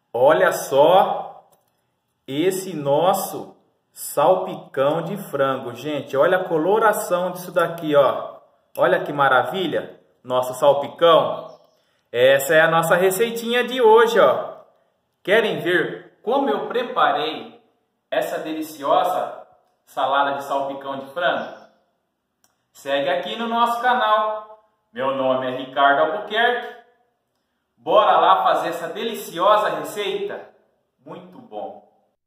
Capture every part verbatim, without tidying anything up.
Olha só esse nosso salpicão de frango, gente. Olha a coloração disso daqui, ó. Olha que maravilha, nosso salpicão. Essa é a nossa receitinha de hoje, ó. Querem ver como eu preparei essa deliciosa salada de salpicão de frango? Segue aqui no nosso canal. Meu nome é Ricardo Albuquerque. Bora lá fazer essa deliciosa receita? Muito bom!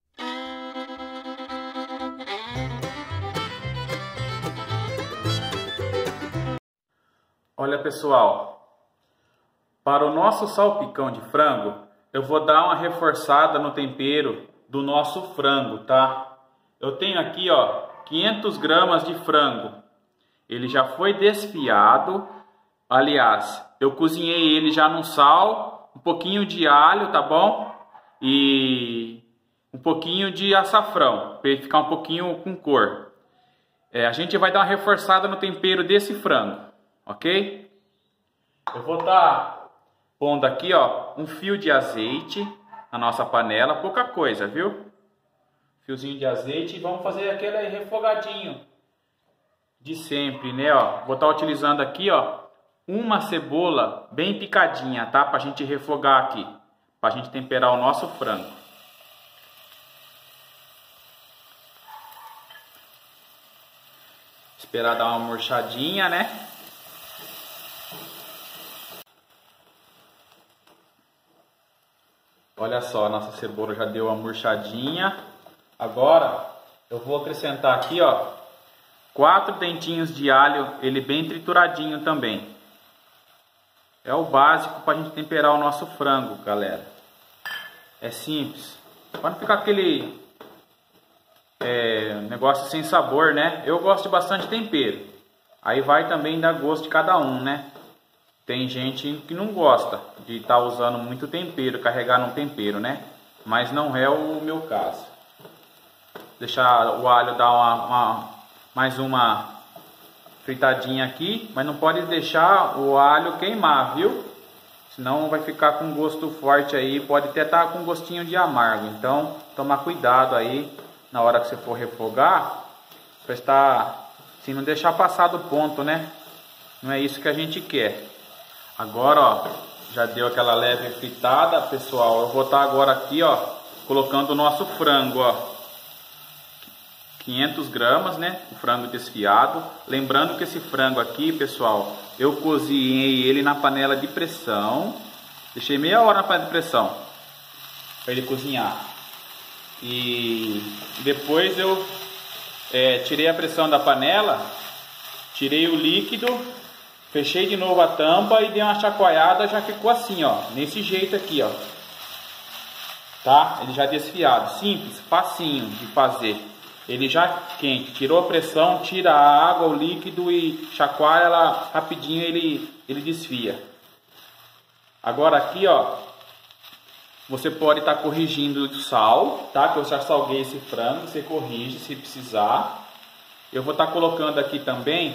Olha, pessoal, para o nosso salpicão de frango, eu vou dar uma reforçada no tempero do nosso frango, tá? Eu tenho aqui, ó, quinhentas gramas de frango. Ele já foi desfiado. Aliás, eu cozinhei ele já no sal, um pouquinho de alho, tá bom? E um pouquinho de açafrão, para ele ficar um pouquinho com cor. É, a gente vai dar uma reforçada no tempero desse frango, ok? Eu vou estar pondo aqui, ó, um fio de azeite na nossa panela, pouca coisa, viu? Fiozinho de azeite, e vamos fazer aquele refogadinho de sempre, né? Ó, vou estar utilizando aqui, ó, uma cebola bem picadinha, tá? Pra gente refogar aqui, pra gente temperar o nosso frango. Esperar dar uma murchadinha, né? Olha só, a nossa cebola já deu uma murchadinha. Agora eu vou acrescentar aqui, ó, quatro dentinhos de alho, ele bem trituradinho também. É o básico para a gente temperar o nosso frango, galera. É simples. Para não ficar aquele é, negócio sem sabor, né? Eu gosto de bastante tempero. Aí vai também dar gosto de cada um, né? Tem gente que não gosta de estar tá usando muito tempero, carregar no tempero, né? Mas não é o meu caso. Deixar o alho dar uma, uma, mais uma fritadinha aqui, mas não pode deixar o alho queimar, viu? Senão vai ficar com gosto forte aí, pode até estar com gostinho de amargo. Então, tomar cuidado aí na hora que você for refogar, para estar, assim, não deixar passar do ponto, né? Não é isso que a gente quer. Agora, ó, já deu aquela leve fritada, pessoal. Eu vou estar agora aqui, ó, colocando o nosso frango, ó. quinhentas gramas, né? O frango desfiado. Lembrando que esse frango aqui, pessoal, eu cozinhei ele na panela de pressão. Deixei meia hora na panela de pressão para ele cozinhar. E depois eu é, tirei a pressão da panela, tirei o líquido, fechei de novo a tampa e dei uma chacoalhada, já ficou assim, ó, nesse jeito aqui, ó. Tá? Ele já desfiado, simples, facinho de fazer. Ele já quente, tirou a pressão, tira a água, o líquido e chacoalha ela rapidinho, ele, ele desfia. Agora aqui, ó, você pode estar tá corrigindo o sal, tá? Que eu já salguei esse frango, você corrige se precisar. Eu vou estar tá colocando aqui também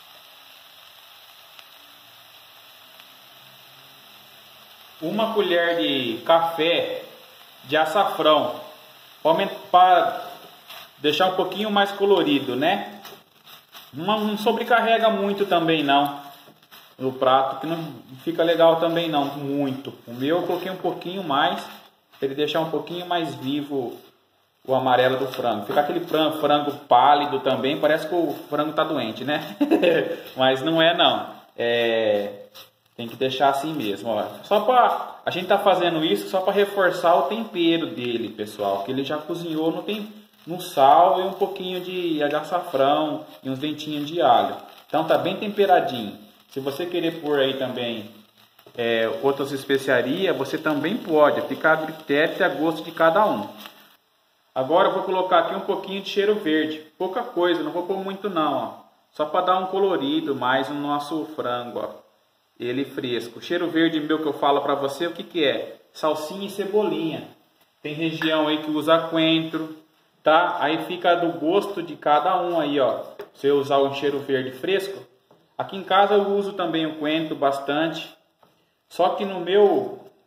uma colher de café de açafrão para deixar um pouquinho mais colorido, né? Não, não sobrecarrega muito também não no prato, que não fica legal também não, muito. O meu eu coloquei um pouquinho mais, para ele deixar um pouquinho mais vivo o amarelo do frango. Fica aquele frango, frango pálido também, parece que o frango tá doente, né? Mas não é não. É... Tem que deixar assim mesmo, ó. Só para a gente tá fazendo isso só para reforçar o tempero dele, pessoal, que ele já cozinhou no tempero, no sal e um pouquinho de açafrão e uns dentinhos de alho. Então tá bem temperadinho. Se você querer pôr aí também é, outras especiarias, você também pode. Fica a critério e a gosto de cada um. Agora eu vou colocar aqui um pouquinho de cheiro verde. Pouca coisa, não vou pôr muito não, ó. Só para dar um colorido mais no nosso frango, ó. Ele fresco. O cheiro verde meu que eu falo para você, o que que é? Salsinha e cebolinha. Tem região aí que usa coentro, tá? Aí fica do gosto de cada um aí, ó. Você usar o cheiro verde fresco. Aqui em casa eu uso também o coentro bastante. Só que no meu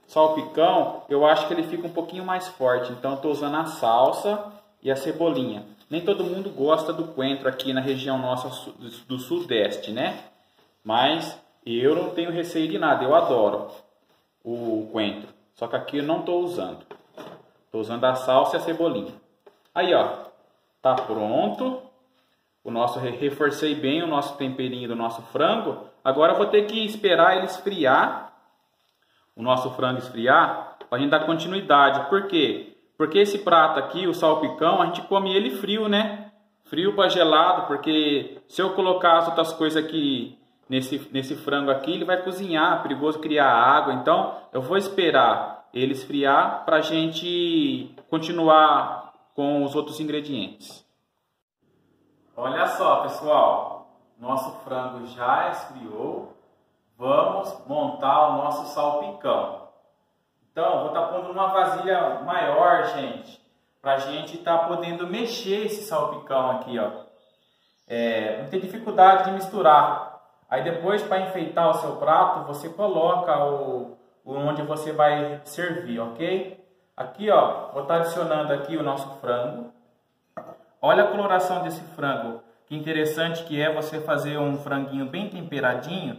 salpicão, eu acho que ele fica um pouquinho mais forte. Então eu estou usando a salsa e a cebolinha. Nem todo mundo gosta do coentro aqui na região nossa do sudeste, né? Mas eu não tenho receio de nada, eu adoro o coentro. Só que aqui eu não estou usando. Estou usando a salsa e a cebolinha. Aí, ó, tá pronto. O nosso, reforcei bem o nosso temperinho do nosso frango. Agora eu vou ter que esperar ele esfriar. O nosso frango esfriar, para a gente dar continuidade. Por quê? Porque esse prato aqui, o salpicão, a gente come ele frio, né? Frio para gelado, porque se eu colocar as outras coisas aqui nesse, nesse frango aqui, ele vai cozinhar, é perigoso criar água. Então, eu vou esperar ele esfriar para a gente continuar com os outros ingredientes. Olha só, pessoal, nosso frango já esfriou. Vamos montar o nosso salpicão. Então, vou estar pondo numa vasilha maior, gente, para a gente estar tá podendo mexer esse salpicão aqui, ó. É, não tem dificuldade de misturar. Aí depois, para enfeitar o seu prato, você coloca o, o onde você vai servir, ok? Aqui, ó, vou estar adicionando aqui o nosso frango. Olha a coloração desse frango. Que interessante que é você fazer um franguinho bem temperadinho.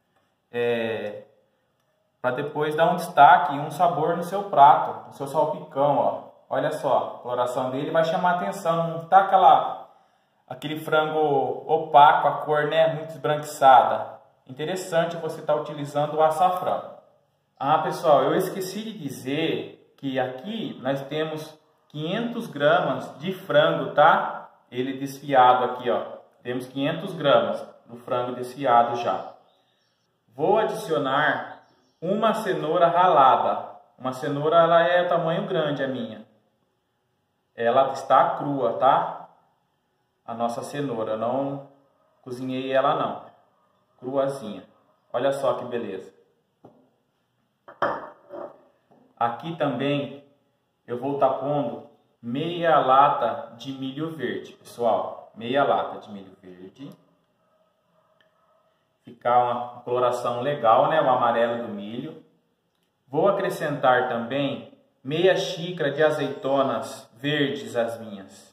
É, para depois dar um destaque e um sabor no seu prato, no seu salpicão, ó. Olha só, a coloração dele vai chamar a atenção, não tá aquela, aquele frango opaco, a cor, né, muito esbranquiçada. Interessante você estar tá utilizando o açafrão. Ah, pessoal, eu esqueci de dizer que aqui nós temos quinhentos gramas de frango, tá? Ele desfiado aqui, ó. Temos quinhentos gramas do frango desfiado já. Vou adicionar uma cenoura ralada. Uma cenoura, ela é tamanho grande, a minha. Ela está crua, tá? A nossa cenoura. Eu não cozinhei ela, não. Cruazinha. Olha só que beleza. Aqui também eu vou estar pondo meia lata de milho verde, pessoal. Meia lata de milho verde. Ficar uma coloração legal, né? O amarelo do milho. Vou acrescentar também meia xícara de azeitonas verdes, as minhas.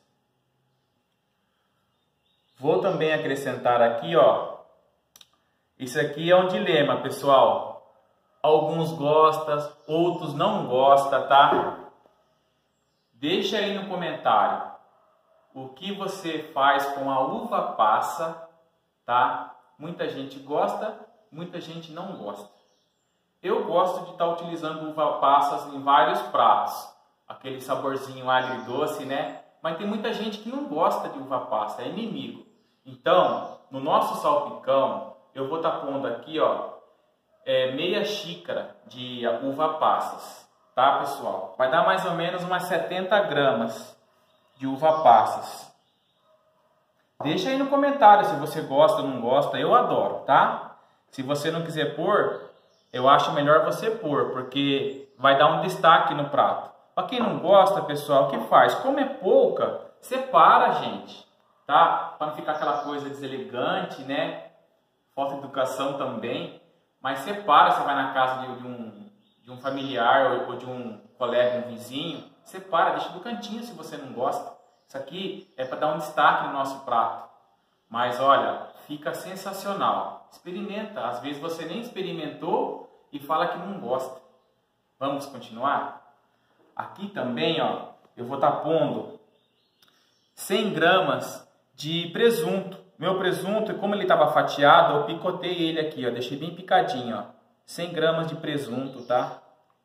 Vou também acrescentar aqui, ó. Isso aqui é um dilema, pessoal. Alguns gostam, outros não gostam, tá? Deixa aí no comentário o que você faz com a uva passa, tá? Muita gente gosta, muita gente não gosta. Eu gosto de estar utilizando uva passas em vários pratos. Aquele saborzinho agridoce, né? Mas tem muita gente que não gosta de uva passa, é inimigo. Então, no nosso salpicão, eu vou estar pondo aqui, ó, é, meia xícara de uva passas, tá, pessoal? Vai dar mais ou menos umas setenta gramas de uva passas. Deixa aí no comentário se você gosta ou não gosta. Eu adoro, tá? Se você não quiser pôr, eu acho melhor você pôr, porque vai dar um destaque no prato. Para quem não gosta, pessoal, o que faz? Como é pouca, separa, gente, tá? Para não ficar aquela coisa deselegante, né? Falta de educação também. Mas separa, você vai na casa de, de, um, de um familiar ou, ou de um colega, um vizinho. Separa, deixa do cantinho se você não gosta. Isso aqui é para dar um destaque no nosso prato. Mas olha, fica sensacional. Experimenta. Às vezes você nem experimentou e fala que não gosta. Vamos continuar? Aqui também, ó, eu vou estar pondo cem gramas de presunto. Meu presunto, como ele estava fatiado, eu picotei ele aqui, ó, deixei bem picadinho, ó. cem gramas de presunto, tá?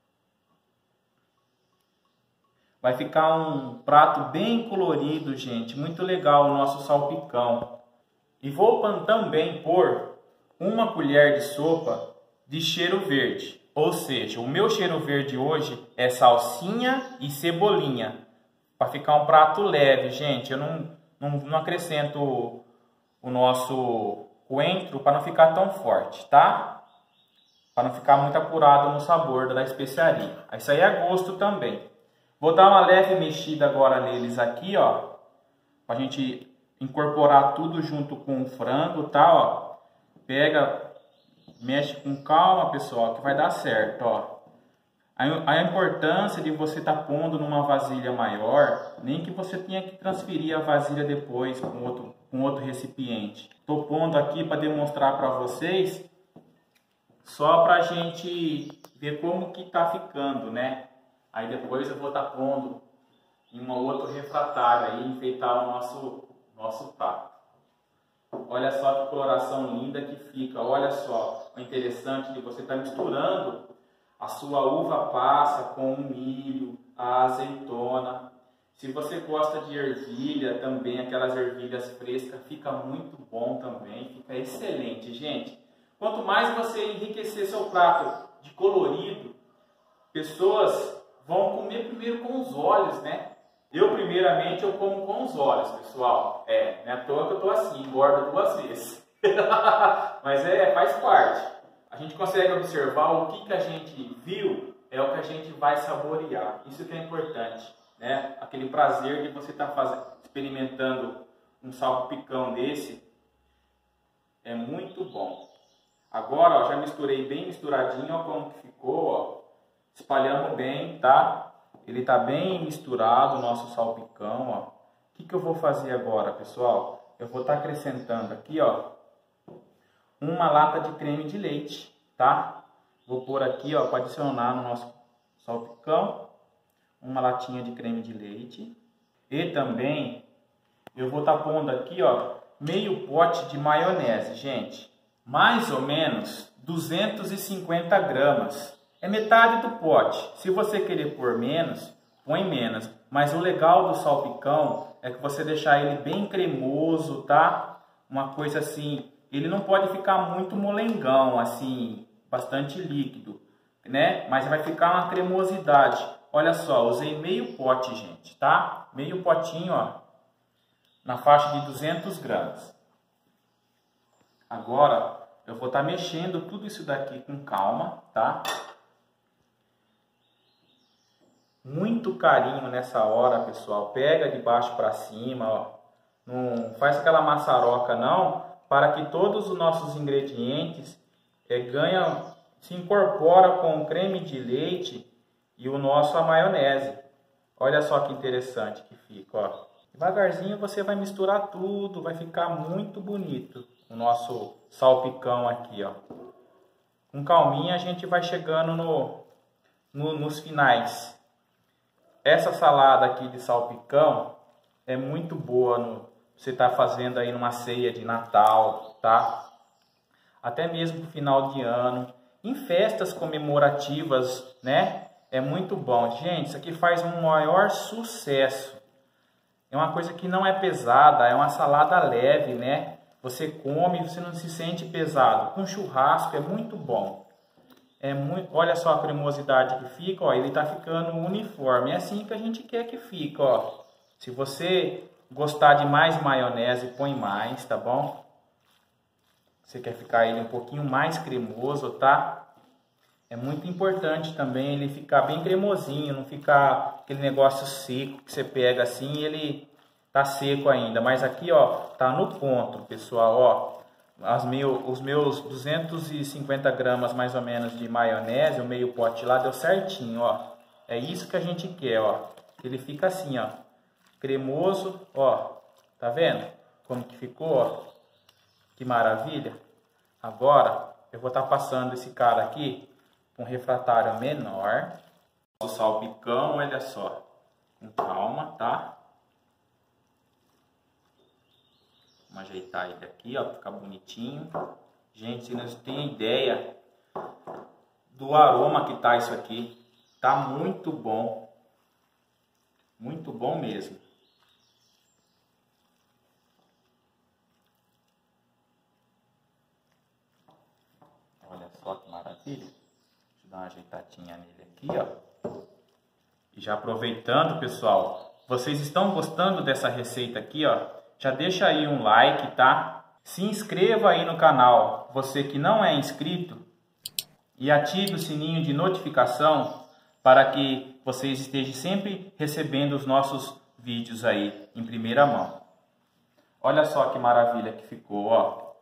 Vai ficar um prato bem colorido, gente. Muito legal o nosso salpicão. E vou também pôr uma colher de sopa de cheiro verde. Ou seja, o meu cheiro verde hoje é salsinha e cebolinha. Para ficar um prato leve, gente. Eu não, não, não acrescento o nosso coentro para não ficar tão forte, tá? Para não ficar muito apurado no sabor da especiaria. Isso aí é gosto também. Vou dar uma leve mexida agora neles aqui, ó. Pra gente incorporar tudo junto com o frango, tá, ó. Pega, mexe com calma, pessoal, que vai dar certo, ó. A, a importância de você estar tá pondo numa vasilha maior, nem que você tenha que transferir a vasilha depois com outro, com outro recipiente. Estou pondo aqui para demonstrar para vocês, só para a gente ver como que está ficando, né? Aí depois eu vou estar tá pondo em um outro refratário aí, enfeitar o nosso, nosso prato. Olha só que coloração linda que fica. Olha só o interessante de você estar tá misturando a sua uva passa com o milho, a azeitona. Se você gosta de ervilha também, aquelas ervilhas frescas, fica muito bom também, fica excelente, gente. Quanto mais você enriquecer seu prato de colorido, pessoas vão comer primeiro com os olhos, né? Eu, primeiramente, eu como com os olhos, pessoal. É, não é à toa que eu tô assim, engordo duas vezes. Mas é, faz parte. A gente consegue observar o que, que a gente viu é o que a gente vai saborear. Isso que é importante, né? Aquele prazer de você estar fazendo, experimentando um salpicão desse é muito bom. Agora, ó, já misturei bem misturadinho, ó, como que ficou, ó. Espalhamos bem, tá? Ele está bem misturado, o nosso salpicão, ó. O que, que eu vou fazer agora, pessoal? Eu vou estar tá acrescentando aqui, ó, uma lata de creme de leite, tá? Vou pôr aqui, ó, para adicionar no nosso salpicão, uma latinha de creme de leite. E também eu vou estar tá pondo aqui, ó, meio pote de maionese, gente. Mais ou menos duzentos e cinquenta gramas. É metade do pote. Se você querer pôr menos, põe menos. Mas o legal do salpicão é que você deixar ele bem cremoso, tá? Uma coisa assim, ele não pode ficar muito molengão, assim, bastante líquido, né? Mas vai ficar uma cremosidade. Olha só, usei meio pote, gente, tá? Meio potinho, ó, na faixa de duzentos gramas. Agora, eu vou estar mexendo tudo isso daqui com calma, tá? Muito carinho nessa hora, pessoal. Pega de baixo para cima, ó. Não faz aquela maçaroca não, para que todos os nossos ingredientes é, ganham, se incorporam com o creme de leite e o nosso a maionese. Olha só que interessante que fica, ó. Devagarzinho você vai misturar tudo, vai ficar muito bonito o nosso salpicão aqui, ó. Com calminha a gente vai chegando no, no, nos finais. Essa salada aqui de salpicão é muito boa no você está fazendo aí numa ceia de Natal, tá? Até mesmo no final de ano, em festas comemorativas, né? É muito bom. Gente, isso aqui faz um maior sucesso. É uma coisa que não é pesada, é uma salada leve, né? Você come e você não se sente pesado. Com churrasco é muito bom. É muito, olha só a cremosidade que fica, ó, ele tá ficando uniforme. É assim que a gente quer que fique, ó. Se você gostar de mais maionese, põe mais, tá bom? Você quer ficar ele um pouquinho mais cremoso, tá? É muito importante também ele ficar bem cremosinho, não ficar aquele negócio seco que você pega assim e ele tá seco ainda. Mas aqui, ó, tá no ponto, pessoal, ó. As meu, os meus duzentos e cinquenta gramas mais ou menos de maionese, o meio pote lá deu certinho, ó. É isso que a gente quer, ó. Ele fica assim, ó, cremoso, ó. Tá vendo como que ficou, ó? Que maravilha. Agora eu vou estar passando esse cara aqui com um refratário menor. O salpicão, olha só, com calma, tá? Vamos ajeitar ele aqui, ó, pra ficar bonitinho. Gente, vocês não têm ideia do aroma que tá isso aqui. Tá muito bom. Muito bom mesmo. Olha só que maravilha. Deixa eu dar uma ajeitadinha nele aqui, ó. E já aproveitando, pessoal, vocês estão gostando dessa receita aqui, ó? Já deixa aí um like, tá? Se inscreva aí no canal, você que não é inscrito, e ative o sininho de notificação para que vocês estejam sempre recebendo os nossos vídeos aí em primeira mão. Olha só que maravilha que ficou, ó.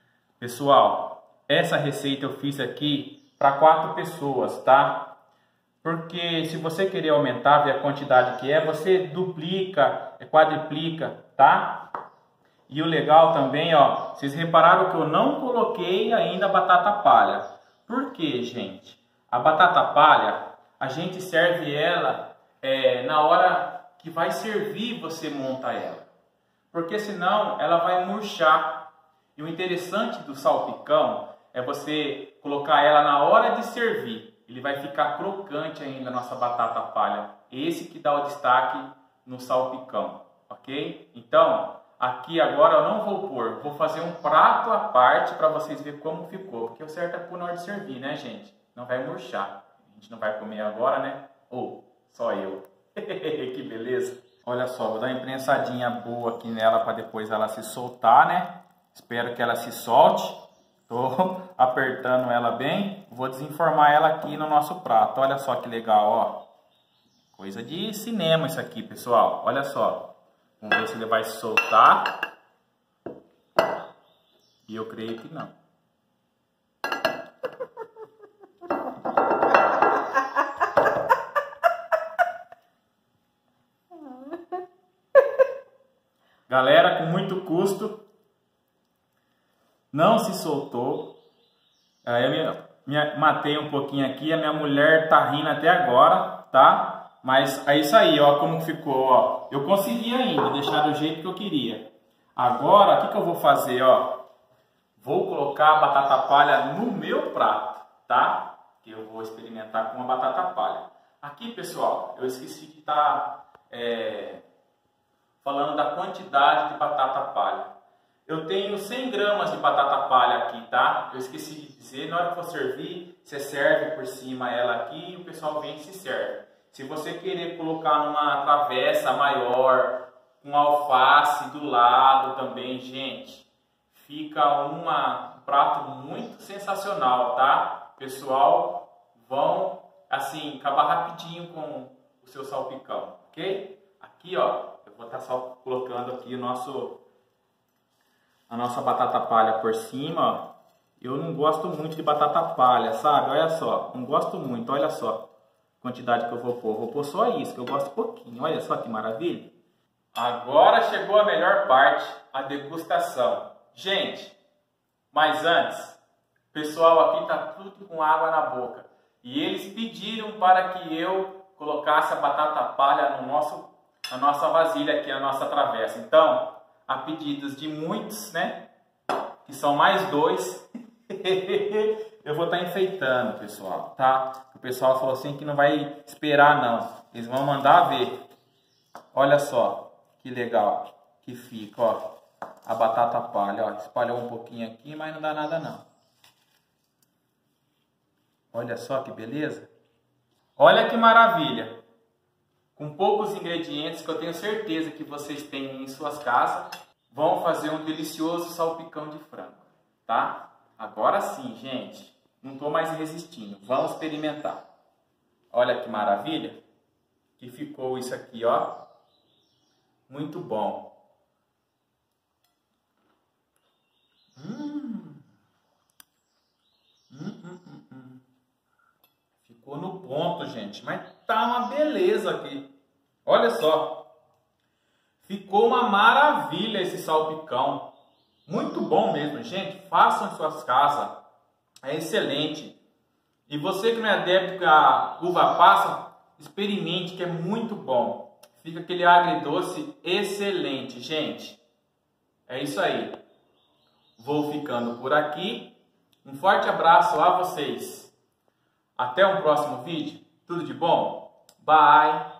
Pessoal, essa receita eu fiz aqui para quatro pessoas, tá? Porque se você querer aumentar, ver a quantidade que é, você duplica, quadriplica, tá? E o legal também, ó, vocês repararam que eu não coloquei ainda a batata palha. Por quê, gente? A batata palha, a gente serve ela é, na hora que vai servir, você monta ela. Porque senão ela vai murchar. E o interessante do salpicão é você colocar ela na hora de servir. Ele vai ficar crocante ainda a nossa batata palha. Esse que dá o destaque no salpicão, ok? Então, aqui agora eu não vou pôr, vou fazer um prato à parte para vocês verem como ficou. Porque o certo é pôr na hora de servir, né, gente? Não vai murchar. A gente não vai comer agora, né? Ou só eu. Que beleza! Olha só, vou dar uma imprensadinha boa aqui nela para depois ela se soltar, né? Espero que ela se solte. Tô apertando ela bem. Vou desenformar ela aqui no nosso prato. Olha só que legal, ó. Coisa de cinema isso aqui, pessoal. Olha só. Vamos ver se ele vai se soltar. E eu creio que não. Galera, com muito custo, não se soltou. Aí eu me, me matei um pouquinho aqui, a minha mulher tá rindo até agora, tá? Mas é isso aí, ó, como ficou, ó. Eu consegui ainda deixar do jeito que eu queria. Agora, o que, que eu vou fazer, ó? Vou colocar a batata palha no meu prato, tá? Que eu vou experimentar com a batata palha. Aqui, pessoal, eu esqueci de estar... É... falando da quantidade de batata palha. Eu tenho cem gramas de batata palha aqui, tá? Eu esqueci de dizer, na hora que for servir, você serve por cima ela aqui e o pessoal vem e se serve. Se você querer colocar numa travessa maior, com alface do lado também, gente, fica uma, um prato muito sensacional, tá? Pessoal, vão, assim, acabar rapidinho com o seu salpicão, ok? Aqui, ó, vou estar só colocando aqui o nosso, a nossa batata palha por cima. Eu não gosto muito de batata palha, sabe? Olha só, não gosto muito, olha só a quantidade que eu vou pôr. Vou pôr só isso, que eu gosto pouquinho. Olha só que maravilha. Agora chegou a melhor parte, a degustação. Gente, mas antes, o pessoal aqui tá tudo com água na boca. E eles pediram para que eu colocasse a batata palha no nosso a nossa vasilha aqui, a nossa travessa. Então, a pedidos de muitos, né, que são mais dois, eu vou estar enfeitando, pessoal, tá? O pessoal falou assim que não vai esperar, não. Eles vão mandar ver. Olha só, que legal que fica, ó, a batata palha, ó. Espalhou um pouquinho aqui, mas não dá nada, não. Olha só que beleza. Olha que maravilha. Com poucos ingredientes que eu tenho certeza que vocês têm em suas casas, vão fazer um delicioso salpicão de frango, tá? Agora sim, gente, não estou mais resistindo, vamos experimentar. Olha que maravilha que ficou isso aqui, ó, muito bom. Hum. Hum, hum, hum, hum. Ficou no ponto, gente, mas tá uma beleza aqui. Olha só, ficou uma maravilha esse salpicão, muito bom mesmo, gente. Façam em suas casas, é excelente. E você que não é adepto à uva passa, experimente que é muito bom. Fica aquele agridoce excelente, gente. É isso aí. Vou ficando por aqui. Um forte abraço a vocês. Até um próximo vídeo. Tudo de bom? Bye!